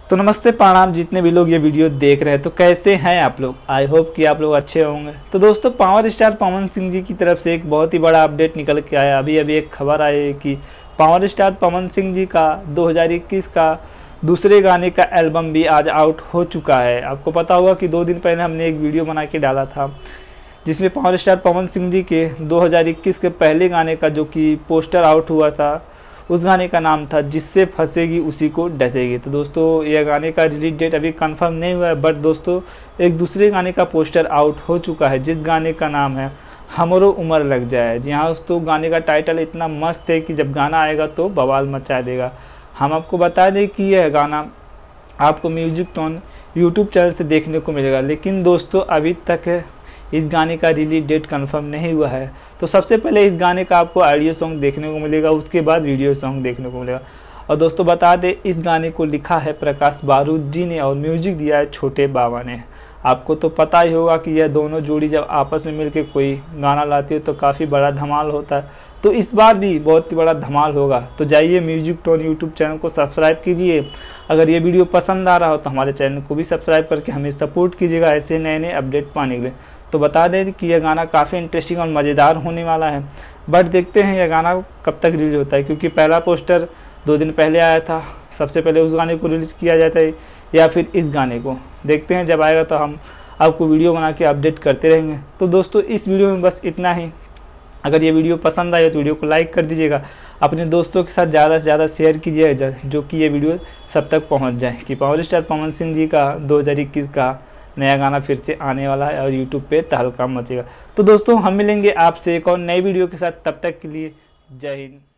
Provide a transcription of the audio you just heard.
तो नमस्ते प्रणाम जितने भी लोग ये वीडियो देख रहे हैं, तो कैसे हैं आप लोग। आई होप कि आप लोग अच्छे होंगे। तो दोस्तों, पावर स्टार पवन सिंह जी की तरफ से एक बहुत ही बड़ा अपडेट निकल के आया। अभी एक खबर आई है कि पावर स्टार पवन सिंह जी का 2021 का दूसरे गाने का एल्बम भी आज आउट हो चुका है। आपको पता होगा कि 2 दिन पहले हमने एक वीडियो बना के डाला था जिसमें पावर स्टार पवन सिंह जी के 2021 के पहले गाने का जो कि पोस्टर आउट हुआ था, उस गाने का नाम था जिससे फंसेगी उसी को डसेगी। तो दोस्तों, यह गाने का रिलीज डेट अभी कंफर्म नहीं हुआ है, बट दोस्तों एक दूसरे गाने का पोस्टर आउट हो चुका है जिस गाने का नाम है हमरो उम्र लग जाए। जी हाँ दोस्तों, गाने का टाइटल इतना मस्त है कि जब गाना आएगा तो बवाल मचा देगा। हम आपको बता दें कि यह गाना आपको म्यूजिक टोन यूट्यूब चैनल से देखने को मिलेगा, लेकिन दोस्तों अभी तक इस गाने का रिलीज डेट कंफर्म नहीं हुआ है। तो सबसे पहले इस गाने का आपको ऑडियो सॉन्ग देखने को मिलेगा, उसके बाद वीडियो सॉन्ग देखने को मिलेगा। और दोस्तों बता दें, इस गाने को लिखा है प्रकाश बारूद जी ने और म्यूजिक दिया है छोटे बाबा ने। आपको तो पता ही होगा कि यह दोनों जोड़ी जब आपस में मिलकर कोई गाना लाती है तो काफ़ी बड़ा धमाल होता है। तो इस बार भी बहुत ही बड़ा धमाल होगा। तो जाइए म्यूजिक टोन यूट्यूब चैनल को सब्सक्राइब कीजिए। अगर ये वीडियो पसंद आ रहा हो तो हमारे चैनल को भी सब्सक्राइब करके हमें सपोर्ट कीजिएगा ऐसे नए नए अपडेट पाने के लिए। तो बता दें कि यह गाना काफ़ी इंटरेस्टिंग और मज़ेदार होने वाला है, बट देखते हैं यह गाना कब तक रिलीज होता है, क्योंकि पहला पोस्टर 2 दिन पहले आया था। सबसे पहले उस गाने को रिलीज़ किया जाता है या फिर इस गाने को। देखते हैं, जब आएगा तो हम आपको वीडियो बना के अपडेट करते रहेंगे। तो दोस्तों इस वीडियो में बस इतना ही। अगर ये वीडियो पसंद आए तो वीडियो को लाइक कर दीजिएगा, अपने दोस्तों के साथ ज़्यादा से ज़्यादा शेयर कीजिएगा, जो कि ये वीडियो सब तक पहुंच जाए कि पावर स्टार पवन सिंह जी का 2021 का नया गाना फिर से आने वाला है और यूट्यूब पे तहलका मचेगा। तो दोस्तों हम मिलेंगे आपसे एक और नई वीडियो के साथ, तब तक के लिए जय हिंद।